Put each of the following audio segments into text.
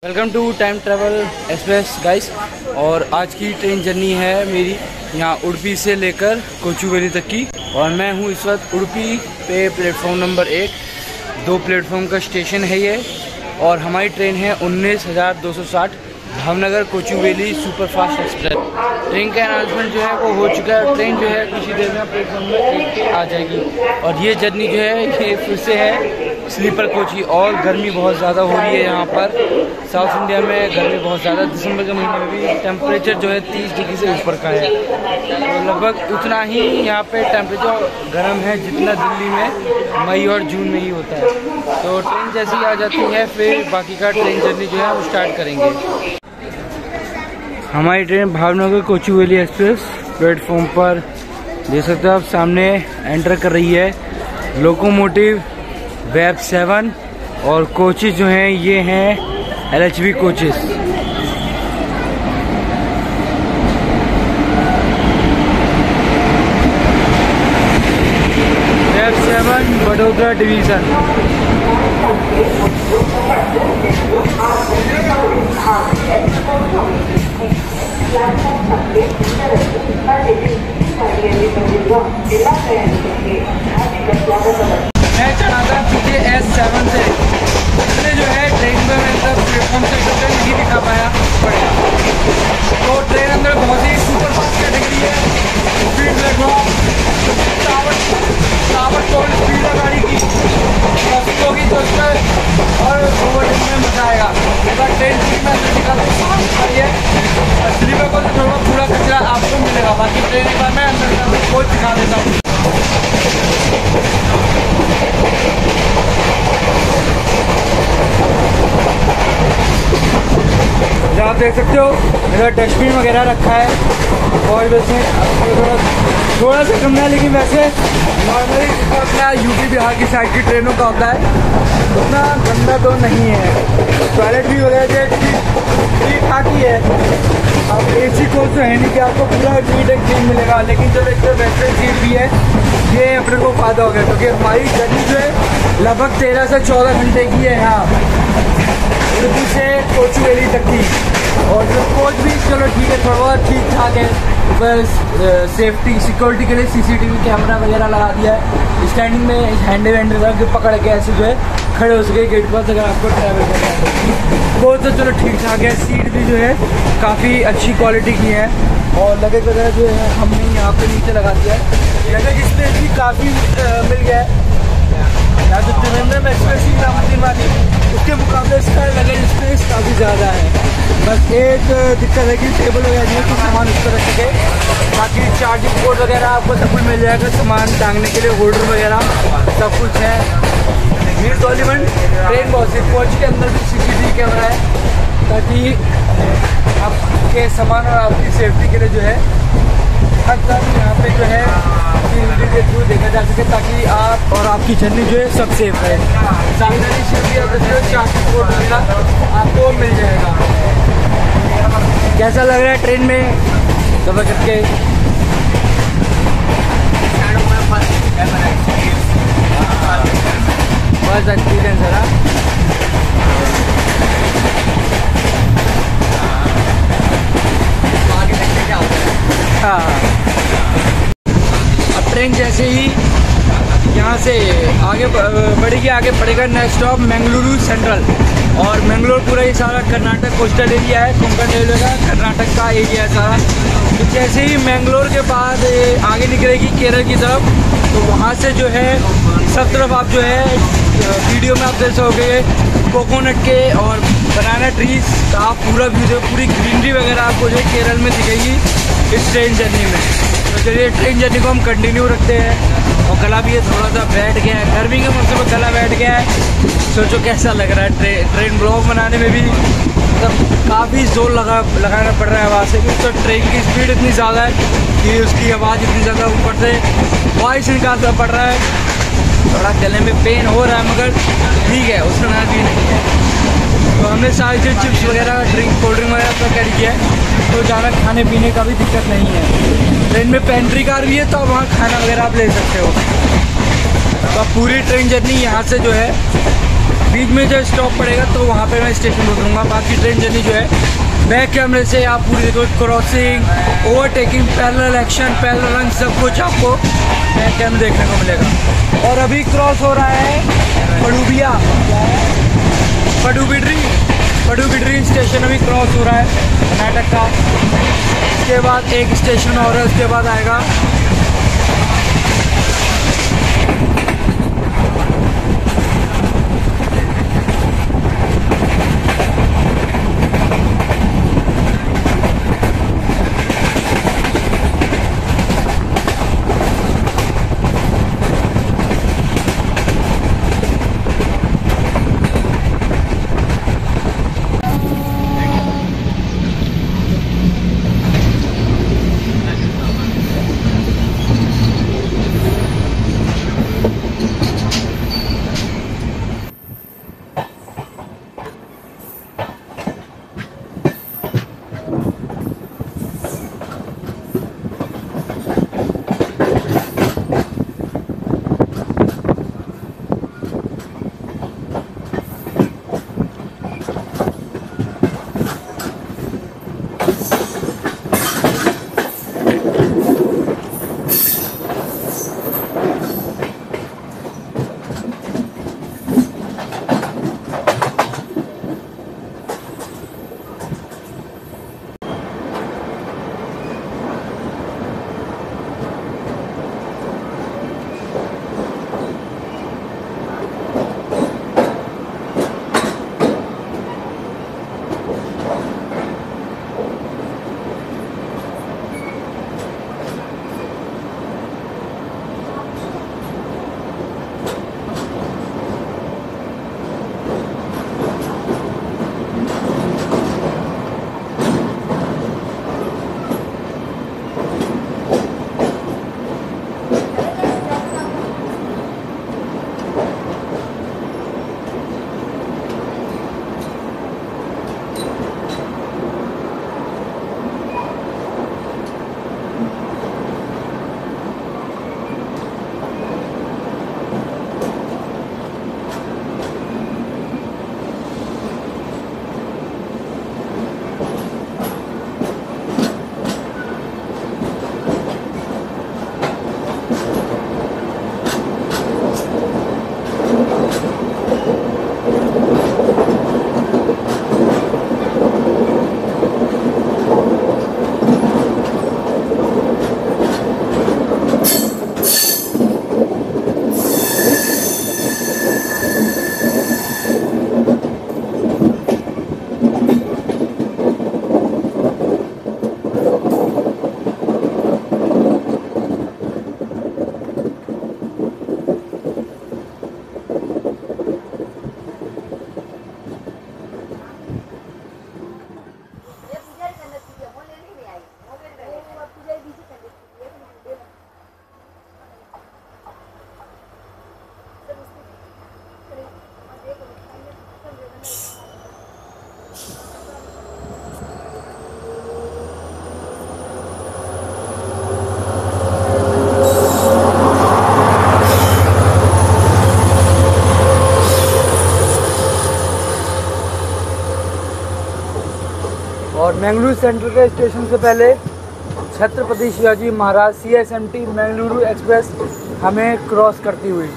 Welcome to time travel express guys. और आज की ट्रेन जर्नी है मेरी यहाँ उडुपी से लेकर कोचुवेली तक की। और मैं हूँ इस वक्त उडुपी पे प्लेटफॉर्म नंबर 1। 2 प्लेटफॉर्म का स्टेशन है ये। और हमारी ट्रेन है 19,260 Bhavnagar Kochuveli superfast express. Train का अनाउंसमेंट जो है वो हो चुका है। ट्रेन जो है कुछ ही देर में प्लेटफॉर्म नंबर 1 पे आ जाएगी। और ये जर्नी जो है ये फिर से है स्लीपर कोच की। और गर्मी बहुत ज़्यादा हो रही है यहाँ पर। साउथ इंडिया में गर्मी बहुत ज़्यादा, दिसंबर के महीने में भी टेम्परेचर जो है 30 डिग्री से ऊपर का है। तो लगभग उतना ही यहाँ पे टेम्परेचर गर्म है जितना दिल्ली में मई और जून में ही होता है। तो ट्रेन जैसी आ जाती है फिर बाकी का ट्रेन जर्नी जो है वो स्टार्ट करेंगे। हमारी train Bhavnagar Kochuveli express platform पर देख सकते हो आप सामने एंटर कर रही है। लोकोमोटिव वेब 7 और कोचेज जो हैं ये हैं LHV कोचेस। वेब 7 वडोदरा डिवीजन। मैं चढ़ा था पीछे S7 से, इसलिए जो है ट्रेन में मैं तब प्लेटफॉर्म से टोटल नहीं दिखा पाया। तो ट्रेन अंदर बहुत ही सुपर फास्ट कैटेगरी है। स्पीड देखो, टावर टोल स्पीड है गाड़ी की। ट्रैफिक होगी तो उस पर और ओवरटेक में मजा आएगा। अगर ट्रेन में अंदर दिखाता हूँ स्लीपर को तो थोड़ा पूरा कचरा आपको मिलेगा। बाकी ट्रेन एक बार मैं अंदर कोच दिखा देता हूँ। आप देख सकते हो इधर डस्टबिन वगैरह रखा है। और वैसे थोड़ा सा कम है, लेकिन वैसे नॉर्मली अपना यूपी बिहार की साइड की ट्रेनों का होता है उतना गंदा तो नहीं है। टॉयलेट भी वगैरह ठीक ठाक ही है। अब AC कोच तो है नहीं कि आपको पूरा नीट एंड क्लीन मिलेगा, लेकिन जब एक वेस्टर्न सीट भी है ये अपने को फायदा हो गया। क्योंकि हमारी जर्नी जो है लगभग 13 से 14 घंटे की है यहाँ उडुपी से कोचुवेली तक की। और जो कोच भी चलो ठीक है, थोड़ा बहुत ठीक ठाक है। बस सेफ्टी सिक्योरिटी के लिए CCTV कैमरा वगैरह लगा दिया है। स्टैंडिंग में हैंडल रख के पकड़ के ऐसे जो है खड़े हो सके गेट पर अगर आपको ट्रैवल करना है। वो तो चलो ठीक ठाक है। सीट भी जो है काफ़ी अच्छी क्वालिटी की है। और लगेज वगैरह जो है हमने यहाँ पे नीचे लगा दिया है। लगेज स्पेस भी काफ़ी मिल गया है। यहाँ जो त्रिवेंद्रम एक्सप्रेस निजामुद्दीन वाली उसके मुकाबले इसका लगेज स्पेस काफ़ी ज़्यादा है। बस एक दिक्कत है कि टेबल वगैरह नहीं है कि सामान उस पर रख सके। बाकी चार्जिंग पोर्ट वगैरह आपको सब कुछ मिल जाएगा। सामान टांगने के लिए होल्डर वगैरह सब कुछ है। मीर टॉलीमेंट ट्रेन बहुत सी कोच के अंदर भी CCTV कैमरा है ताकि आपके सामान और आपकी सेफ्टी के लिए जो है हर तरह यहाँ पे जो है CCTV के थ्रू देखा जा सके ताकि आप और आपकी जर्नी जो है सब सेफ रहे। सामने चार्जिंग पोर्ट वगैरह आपको मिल जाएगा। कैसा लग रहा है ट्रेन में सफर करके? बस एक्सपीरियंस है ना। हाँ, अब ट्रेन जैसे ही यहाँ से आगे बढ़ेगी, आगे पड़ेगा नेक्स्ट स्टॉप मंगलुरु सेंट्रल। और मंगलोर पूरा ये सारा कर्नाटक कोस्टल एरिया है। कोंकण रेलवे का कर्नाटक का एरिया है सारा। तो जैसे ही मंगलोर के बाद आगे निकलेगी केरल की तरफ, तो वहाँ से जो है सब तरफ आप जो है वीडियो में आप देख सकोगे कोकोनट के और बनाना ट्रीज का आप पूरा वीडियो, पूरी ग्रीनरी वगैरह आपको जो है केरल में दिखेगी इस ट्रेन जर्नी में। तो चलिए ट्रेन जर्नी को हम कंटिन्यू रखते हैं। और गला भी ये थोड़ा सा बैठ गया है, गर्मी के मौसम में गला बैठ गया है। सोचो कैसा लग रहा है। ट्रेन ब्लॉग बनाने में भी मतलब काफ़ी जोर लगाना पड़ रहा है आवाज़ से, क्योंकि तो ट्रेन की स्पीड इतनी ज़्यादा है कि उसकी आवाज़ इतनी ज़्यादा ऊपर से वॉइस निकालना पड़ रहा है। थोड़ा गले में पेन हो रहा है मगर ठीक है, उसका नाम भी नहीं है। तो हमने सारी जो चिप्स वगैरह कोल्ड ड्रिंक वगैरह सब कैरी किया है, तो ज़्यादा खाने पीने का भी दिक्कत नहीं है। ट्रेन में पेंट्री कार भी है तो वहाँ खाना वगैरह आप ले सकते हो। तो पूरी ट्रेन जर्नी यहाँ से जो है बीच में जब स्टॉप पड़ेगा तो वहाँ पे मैं स्टेशन उतरूँगा। बाकी ट्रेन जर्नी जो है बैक कैमरे से आप पूरी देखो, crossing, overtaking, parallel action, parallel run, सब कुछ आपको बैक कैमरे देखने को मिलेगा। और अभी क्रॉस हो रहा है पडुबिया, पडुबिद्री स्टेशन अभी क्रॉस हो रहा है कर्नाटक का। उसके बाद एक स्टेशन और है, उसके बाद आएगा और मैंगलुरु सेंट्रल के स्टेशन से पहले छत्रपति शिवाजी महाराज CSMT मैंगलुरु एक्सप्रेस हमें क्रॉस करती हुई।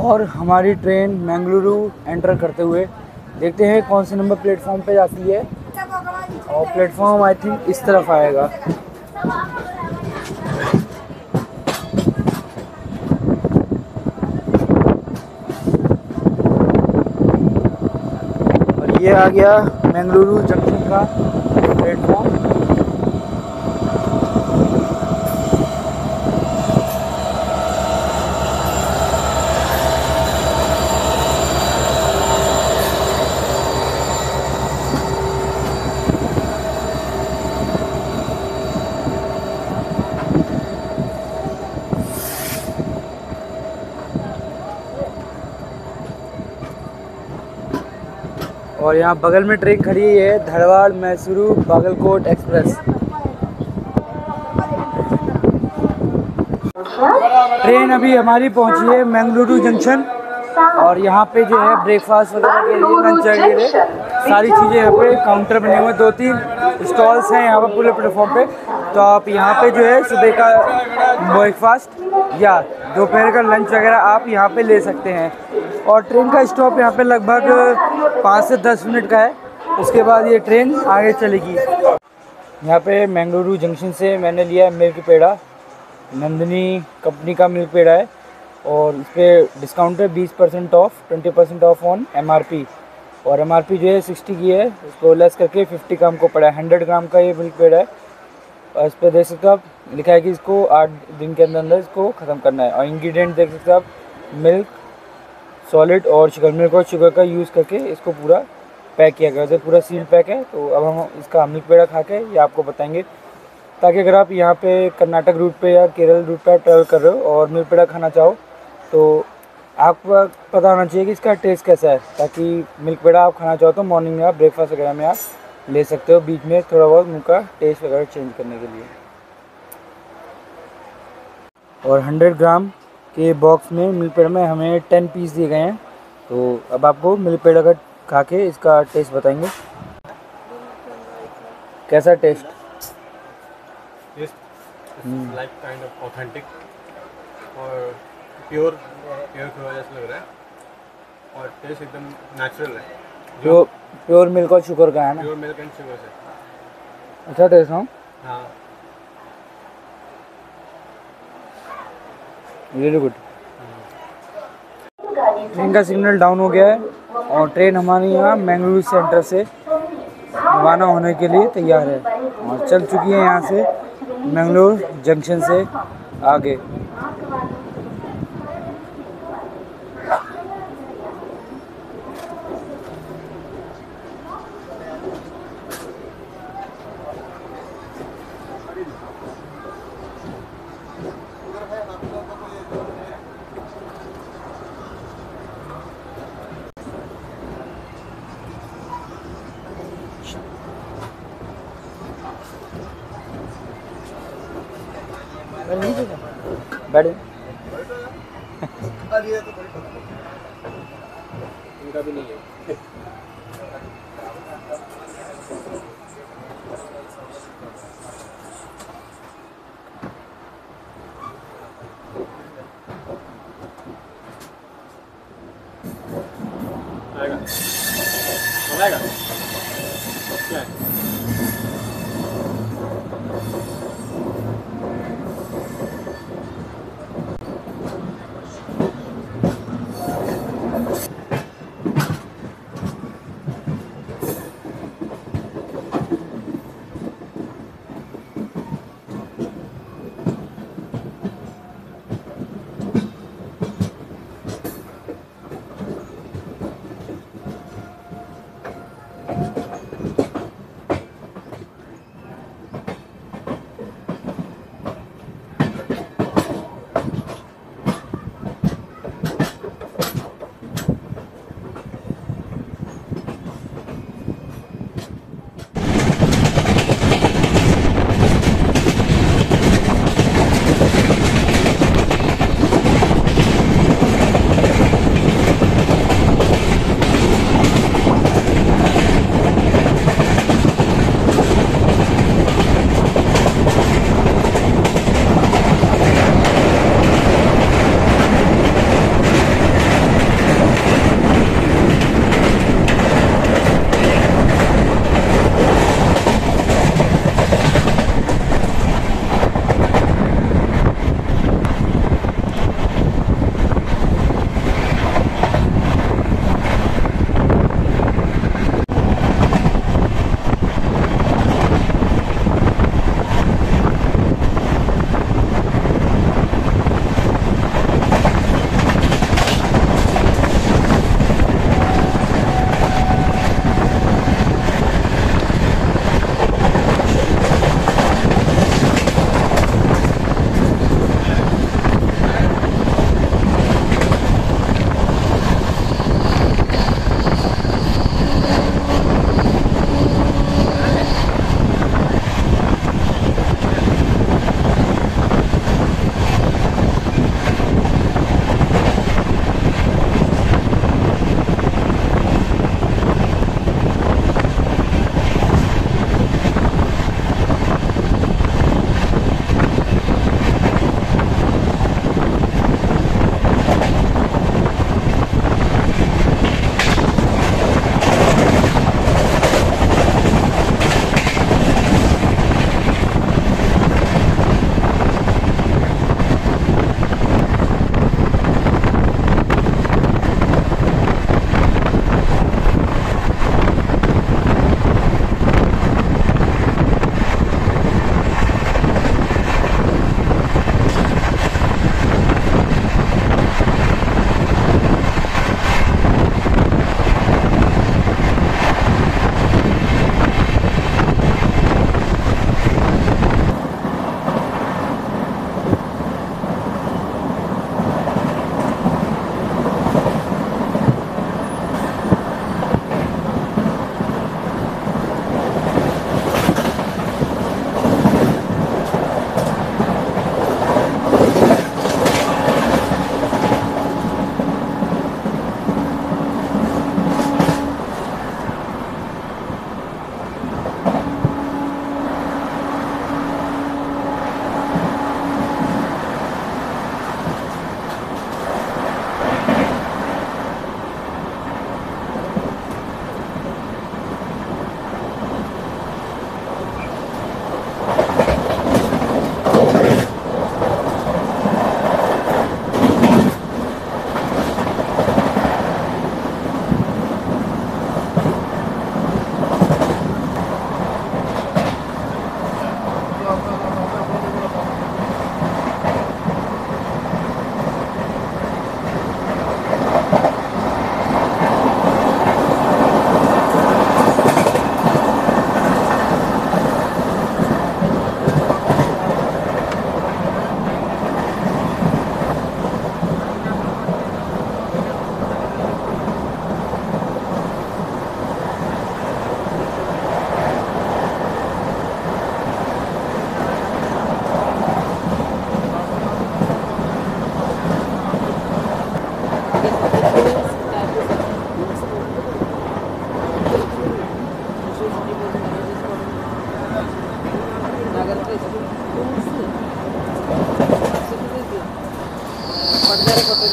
और हमारी ट्रेन बेंगलुरु एंटर करते हुए देखते हैं कौन से नंबर प्लेटफॉर्म पे जाती है। और प्लेटफॉर्म आई थिंक इस तरफ आएगा। और ये आ गया बेंगलुरु जंक्शन का प्लेटफॉर्म। और यहाँ बगल में ट्रेन खड़ी है धारवाड़ मैसूरू बागलकोट एक्सप्रेस। ट्रेन अभी हमारी पहुँची है बेंगलुरु जंक्शन। और यहाँ पे जो है ब्रेकफास्ट वगैरह के लिए, लंच वगैरह सारी चीज़ें यहाँ पे काउंटर बने हुए 2-3 स्टॉल्स हैं यहाँ पर पूरे प्लेटफॉर्म पे। तो आप यहाँ पे जो है सुबह का ब्रेकफास्ट या दोपहर का लंच वगैरह आप यहाँ पे ले सकते हैं। और ट्रेन का स्टॉप यहाँ पे लगभग 5 से 10 मिनट का है। उसके बाद ये ट्रेन आगे चलेगी। यहाँ पे बेंगलुरु जंक्शन से मैंने लिया मिल्क पेड़ा, नंदिनी कंपनी का मिल्क पेड़ा है। और इस पर डिस्काउंट है 20% ऑफ, 20% ऑफ ऑन MRP। और MRP जो है 60 की है, उसको लेस करके 50 का हमको पड़ा है। 100 ग्राम का ये मिल्क पेड़ा है। और इस पर देख सकते हो आप, लिखा है कि इसको 8 दिन के अंदर इसको ख़त्म करना है। और इंग्रेडिएंट देख सकते हो आप, मिल्क सॉलिड और शुगर, मिल्क और शुगर का यूज़ करके इसको पूरा पैक किया गया है। पूरा सील पैक है। तो अब हम इसका मिल्क पेड़ा खा के ये आपको बताएंगे, ताकि अगर आप यहाँ पे कर्नाटक रूट पे या केरल रूट पे ट्रैवल कर रहे हो और मिल्क पेड़ा खाना चाहो तो आपको पता होना चाहिए कि इसका टेस्ट कैसा है। ताकि मिल्क पेड़ा आप खाना चाहो तो मॉर्निंग में आप ब्रेकफास्ट वगैरह में आप ले सकते हो, बीच में थोड़ा बहुत मुँह का टेस्ट वगैरह चेंज करने के लिए। और 100 ग्राम के बॉक्स में मिल्क पेड़ा में हमें 10 पीस दिए गए हैं। तो अब आपको मिल्क पेड़ा का खा के इसका टेस्ट बताएंगे, कैसा taste. Like kind of authentic और प्योर की वजह से लग रहा है। और टेस्ट एकदम नेचुरल है, जो प्योर मिल्क और शुगर का है ना। प्योर मिल्क एंड शुगर से अच्छा टेस्ट है। हाँ, वेरी गुड। ट्रेन का सिग्नल डाउन हो गया है और ट्रेन हमारे यहाँ बेंगलुरु सेंटर से रवाना होने के लिए तैयार है और चल चुकी है यहाँ से बेंगलुरु जंक्शन से आगे। बैठे इनका भी नहीं है। आएगा आएगा क्या है?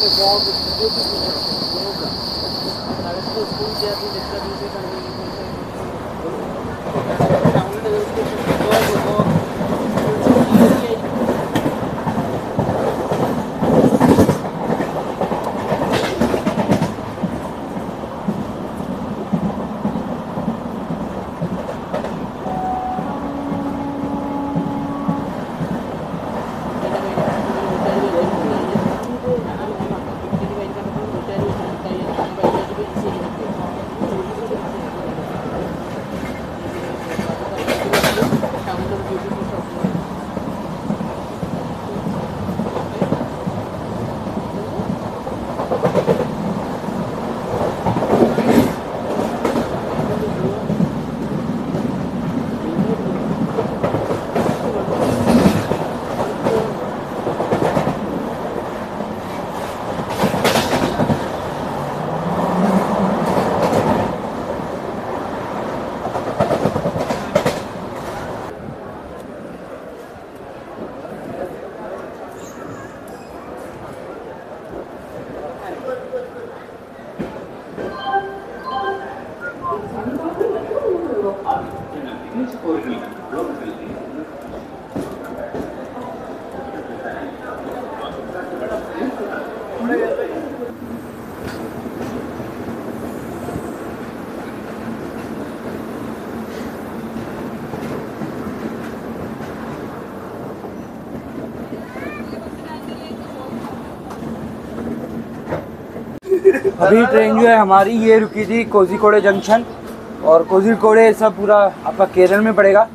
अभी ट्रेन जो है हमारी ये रुकी थी कोझिकोडे जंक्शन, और कोझिकोडे सब पूरा आपका केरल में पड़ेगा।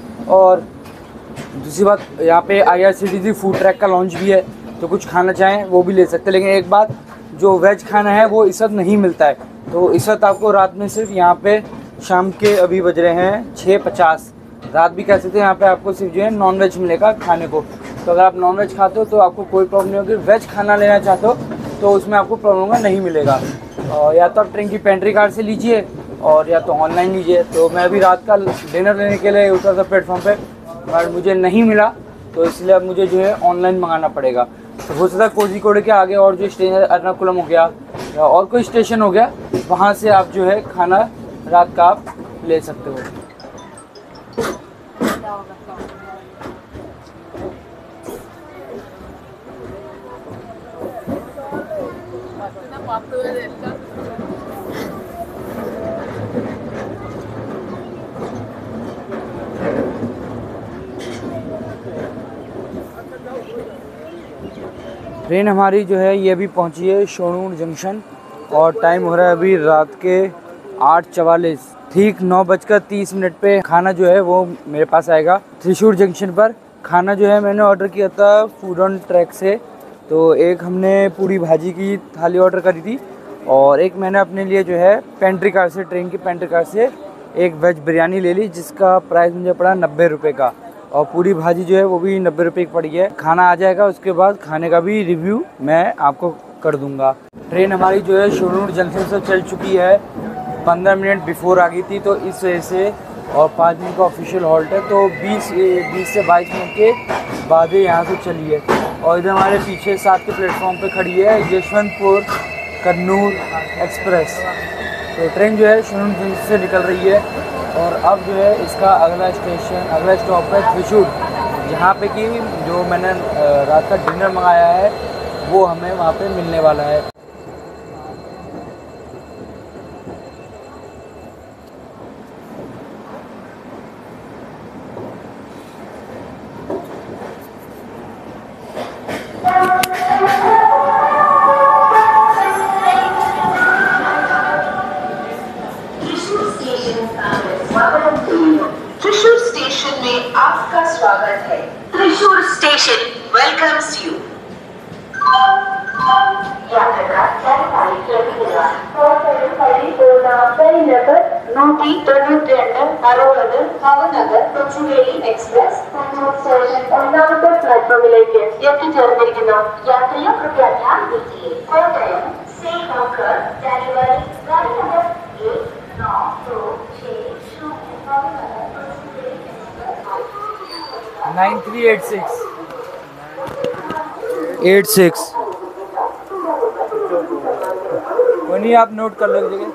और दूसरी बात, यहाँ पे IRCTC फूड ट्रैक का लॉन्च भी है, तो कुछ खाना चाहें वो भी ले सकते हैं। लेकिन एक बात, जो वेज खाना है वो इस वक्त नहीं मिलता है। तो इस वक्त आपको रात में सिर्फ यहाँ पे शाम के अभी बज रहे हैं 6:50, रात भी कह सकते हैं, यहाँ पे आपको सिर्फ जो है नॉन वेज मिलेगा खाने को। तो अगर आप नॉन वेज खाते हो तो आपको कोई प्रॉब्लम नहीं होगी। वेज खाना लेना चाहते हो तो उसमें आपको प्रॉब्लम होगा, नहीं मिलेगा। या तो आप ट्रेन की पेंट्री कार्ड से लीजिए और या तो ऑनलाइन लीजिए। तो मैं अभी रात का डिनर लेने के लिए उतरा था प्लेटफॉर्म पे, और मुझे नहीं मिला, तो इसलिए अब मुझे जो है ऑनलाइन मंगाना पड़ेगा। तो हो सकता है कोझिकोडे के आगे और जो स्टेशन है एर्नाकुलम हो गया या और कोई स्टेशन हो गया, वहाँ से आप जो है खाना रात का आप ले सकते हो। ट्रेन हमारी जो है ये अभी पहुंची है शोनूर जंक्शन, और टाइम हो रहा है अभी रात के 8:44। ठीक 9:30 पे खाना जो है वो मेरे पास आएगा त्रिशूर जंक्शन पर। खाना जो है मैंने ऑर्डर किया था फूड ऑन ट्रैक से। तो एक हमने पूरी भाजी की थाली ऑर्डर करी थी, और एक मैंने अपने लिए जो है पेंट्री कार से, ट्रेन की पेंट्री कार से एक वेज बिरयानी ले ली, जिसका प्राइस मुझे पड़ा 90 रुपये का, और पूरी भाजी जो है वो भी 90 रुपये की पड़ी है। खाना आ जाएगा, उसके बाद खाने का भी रिव्यू मैं आपको कर दूंगा। ट्रेन हमारी जो है शोनूर जंक्शन से चल चुकी है, 15 मिनट बिफोर आ गई थी, तो इस वजह से, और 5 दिन का ऑफिशियल हॉल्ट है, तो 20 से 22 मिनट के बाद ही यहाँ से चली है। और इधर हमारे पीछे 7 के प्लेटफॉर्म पे खड़ी है यशवंतपुर कन्नूर एक्सप्रेस। तो ट्रेन जो है शोनूर जंक्शन से निकल रही है, और अब जो है इसका अगला स्टॉप है त्रिशूर, जहाँ पे कि जो मैंने रात का डिनर मंगाया है वो हमें वहाँ पे मिलने वाला है। त्रिशूर स्टेशन में आपका स्वागत है। Thrissur station welcomes you. यात्रा एक्सप्रेस ഒന്നാമത്തെ പ്ലാറ്റ്ഫോമിലേക്ക് എത്തിച്ചേർന്നിരിക്കുന്നു. യാത്രിക कृपया ध्यान दीजिए, कोटयम से होकर डेलीवरी गाड़ी नंबर 1926 9386 नहीं आप नोट कर लीजिए।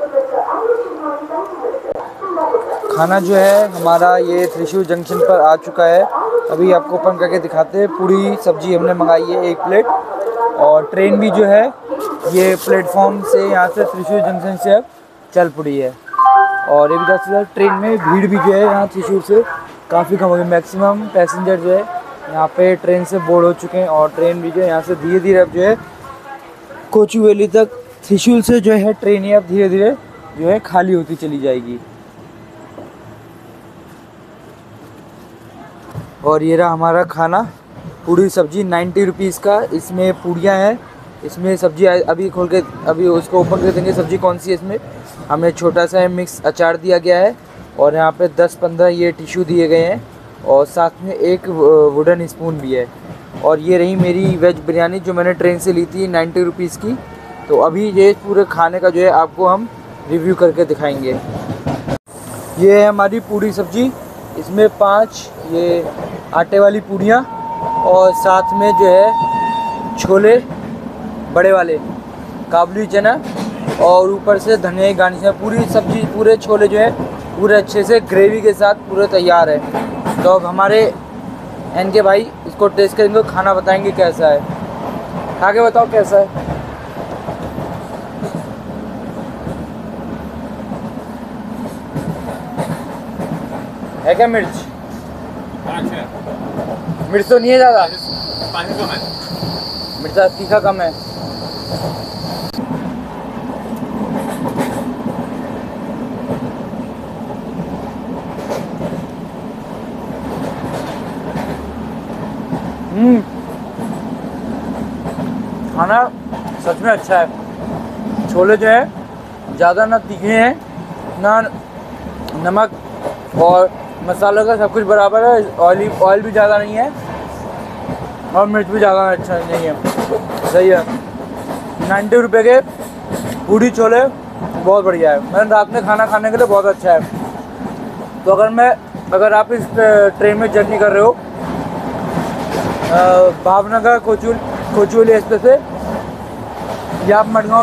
खाना जो है हमारा ये त्रिशूल जंक्शन पर आ चुका है। अभी आपको ओपन करके दिखाते हैं। पूरी सब्जी हमने मंगाई है 1 प्लेट, और ट्रेन भी जो है ये प्लेटफॉर्म से यहाँ से त्रिशूल जंक्शन से अब चल पड़ी है। और ये भी दस ट्रेन में भीड़ भी जो है यहाँ त्रिशूल से काफ़ी कम हो गई। मैक्सिमम पैसेंजर जो है यहाँ पे ट्रेन से बोर्ड हो चुके हैं, और ट्रेन भी जो है यहाँ से धीरे धीरे अब जो है कोचुवेली तक त्रिशूल से जो है ट्रेन ही अब धीरे धीरे जो है खाली होती चली जाएगी। और ये रहा हमारा खाना, पूरी सब्जी 90 रुपीज़ का। इसमें पूड़ियाँ हैं, इसमें सब्जी अभी खोल के अभी उसको ओपन कर देंगे। सब्जी कौन सी है इसमें, हमें छोटा सा मिक्स अचार दिया गया है, और यहाँ पे 10-15 ये टिश्यू दिए गए हैं, और साथ में एक वुडन स्पून भी है। और ये रही मेरी वेज बिरयानी जो मैंने ट्रेन से ली थी 90 रुपीज़ की। तो अभी ये पूरे खाने का जो है आपको हम रिव्यू करके दिखाएंगे। ये है हमारी पूरी सब्जी, इसमें 5 ये आटे वाली पूड़ियाँ, और साथ में जो है छोले बड़े वाले, काबुली चना, और ऊपर से धनिया की गार्निश है। पूरी सब्जी पूरे छोले जो है पूरे अच्छे से ग्रेवी के साथ पूरे तैयार है। तो अब हमारे एन के भाई इसको टेस्ट करेंगे, खाना बताएंगे कैसा है। खा के बताओ कैसा है क्या मिर्च? मिर्च तो नहीं है ज़्यादा, पानी कम है, मिर्च तीखा कम है। खाना सच में अच्छा है। छोले जो है ज़्यादा ना तीखे हैं ना नमक, और मसालों का सब कुछ बराबर है। ऑयल भी ज़्यादा नहीं है, और मिर्च भी ज़्यादा अच्छा नहीं है, सही है। 90 रुपये के पूड़ी छोले बहुत बढ़िया है। मैंने रात में खाना खाने के लिए बहुत अच्छा है। तो अगर आप इस ट्रेन में जर्नी कर रहे हो भावनगर कोचुवेली एक्सप्रेस से, या आप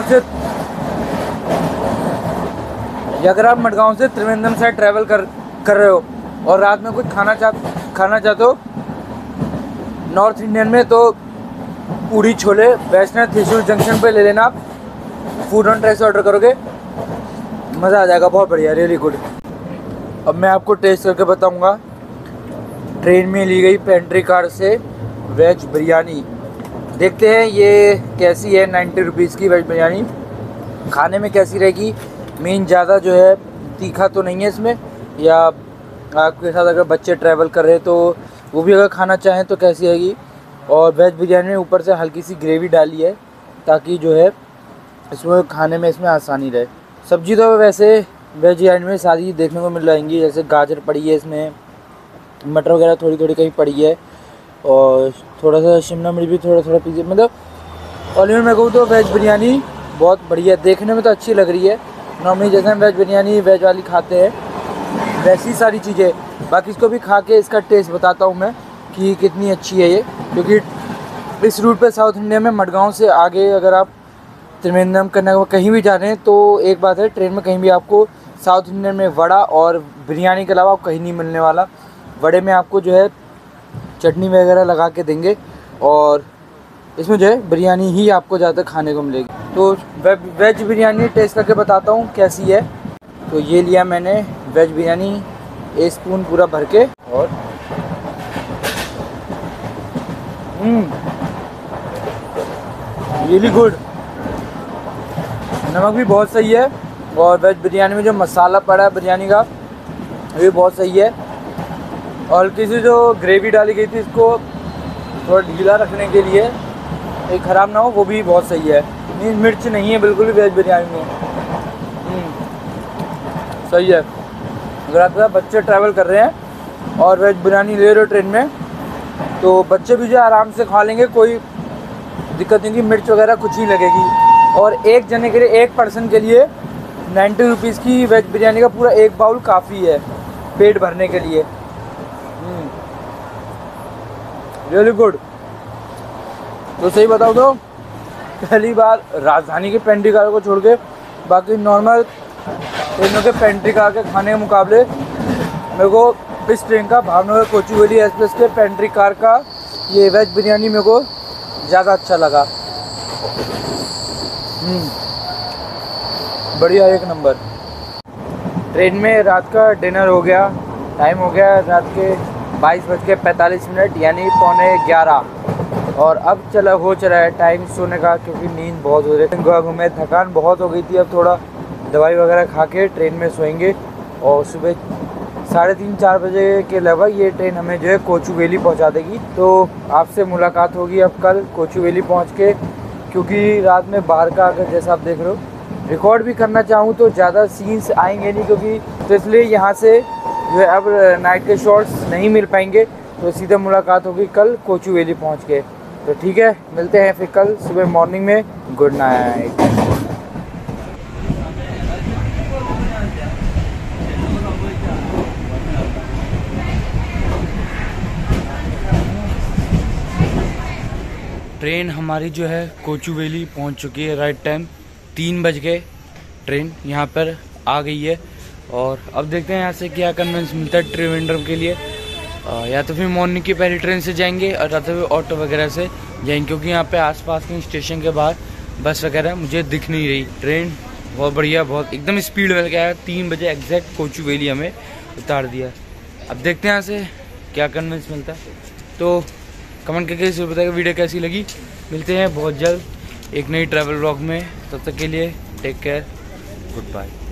अगर आप मडगांव से त्रिवेंद्रम साइड ट्रैवल कर रहे हो और रात में कुछ खाना चाहते हो नॉर्थ इंडियन में, तो पूड़ी छोले बेस्ट है। त्रिशूल जंक्शन पे ले लेना आप, फूड ऑन ट्रैक से ऑर्डर करोगे मज़ा आ जाएगा, बहुत बढ़िया, रियली गुड। अब मैं आपको टेस्ट करके बताऊंगा ट्रेन में ली गई पेंट्री कार से वेज बिरयानी। देखते हैं ये कैसी है 90 रुपीज़ की वेज बिरयानी, खाने में कैसी रहेगी। मेन ज़्यादा जो है तीखा तो नहीं है इसमें, या आपके साथ अगर बच्चे ट्रैवल कर रहे हैं तो वो भी अगर खाना चाहें तो कैसी रहेगी। और वेज बिरयानी में ऊपर से हल्की सी ग्रेवी डाली है ताकि जो है इसमें खाने में इसमें आसानी रहे। सब्जी तो वैसे वेज बिरयानी में सारी देखने को मिल जाएंगी, जैसे गाजर पड़ी है, इसमें मटर वगैरह थोड़ी थोड़ी कहीं पड़ी है, और थोड़ा सा शिमला मिर्च भी थोड़ा पीछे। मतलब ऑल इन मैं कहूँ तो वेज बिरयानी बहुत बढ़िया, देखने में तो अच्छी लग रही है। नॉर्मली जैसे हम वेज बिरयानी वेज वाली खाते हैं वैसी सारी चीज़ें, बाकी इसको भी खा के इसका टेस्ट बताता हूँ मैं कि कितनी अच्छी है ये। क्योंकि इस रूट पे साउथ इंडिया में मडगांव से आगे अगर आप त्रिवेंद्रम कन्याकुमारी कहीं भी जा रहे हैं तो एक बात है, ट्रेन में कहीं भी आपको साउथ इंडियन में वड़ा और बिरयानी के अलावा कहीं नहीं मिलने वाला। वड़े में आपको जो है चटनी वगैरह लगा के देंगे, और इसमें जो है बिरयानी ही आपको ज़्यादा खाने को मिलेगी। तो वेज बिरयानी टेस्ट करके बताता हूँ कैसी है। तो ये लिया मैंने वेज बिरयानी 1 स्पून पूरा भर के, और रियली गुड, नमक भी बहुत सही है, और वेज बिरयानी में जो मसाला पड़ा है बिरयानी का वो भी बहुत सही है। और किसी जो ग्रेवी डाली गई थी इसको थोड़ा ढीला रखने के लिए, ये ख़राब ना हो, वो भी बहुत सही है। नहीं मिर्च नहीं है बिल्कुल भी वेज बिरयानी में, सही है। अगर आपके साथ बच्चे ट्रैवल कर रहे हैं और वेज बिरयानी ले रहे हो ट्रेन में, तो बच्चे भी जो आराम से खा लेंगे, कोई दिक्कत नहीं, मिर्च वगैरह कुछ ही लगेगी। और एक जने के लिए, एक पर्सन के लिए 90 रुपीज़ की वेज बिरयानी का पूरा एक बाउल काफ़ी है पेट भरने के लिए। Really good. तो सही बताऊँ तो पहली बार राजधानी के पेंट्री कार को छोड़ के बाकी नॉर्मल ट्रेनों के पेंट्री कार के खाने के मुकाबले मेरे को इस ट्रेन का भावनगर कोचुवेली एक्सप्रेस के पेंट्री कार का ये वेज बिरयानी मेरे को ज़्यादा अच्छा लगा। बढ़िया, एक नंबर। ट्रेन में रात का डिनर हो गया, टाइम हो गया रात के 22:45 यानी 11:15 और अब हो चला है टाइम सोने का, क्योंकि नींद बहुत हो रही है। घूमे थकान बहुत हो गई थी, अब थोड़ा दवाई वगैरह खा के ट्रेन में सोएंगे और सुबह 3:30-4 बजे के लगभग ये ट्रेन हमें जो है कोचुवेली पहुंचा देगी। तो आपसे मुलाकात होगी अब कल कोचुवेली पहुंच के, क्योंकि रात में बाहर का अगर जैसा आप देख रहे हो रिकॉर्ड भी करना चाहूँ तो ज़्यादा सीन्स आएंगे नहीं, क्योंकि तो इसलिए यहाँ से जो है अब नाइट के शॉट्स नहीं मिल पाएंगे। तो सीधे मुलाकात होगी कल कोचुवेली पहुँच के। तो ठीक है, मिलते हैं फिर कल सुबह मॉर्निंग में। Good night. ट्रेन हमारी जो है कोचुवेली पहुंच चुकी है। राइट टाइम 3 बज के ट्रेन यहाँ पर आ गई है और अब देखते हैं यहाँ से क्या कन्वेंस मिलता है त्रिवेंद्रम के लिए। या तो फिर मॉर्निंग की पहली ट्रेन से जाएंगे और या तो फिर ऑटो वगैरह से जाएंगे, क्योंकि यहाँ पे आसपास के स्टेशन के बाहर बस वगैरह मुझे दिख नहीं रही। ट्रेन बहुत बढ़िया, बहुत एकदम स्पीड में गया है। 3 बजे एग्जैक्ट कोचुवेली हमें उतार दिया। अब देखते हैं यहाँ से क्या कन्वेंस मिलता है। तो कमेंट करके ज़रूर बताइए वीडियो कैसी लगी। मिलते हैं बहुत जल्द एक नई ट्रैवल व्लॉग में, तब तक के लिए टेक केयर, गुड बाय।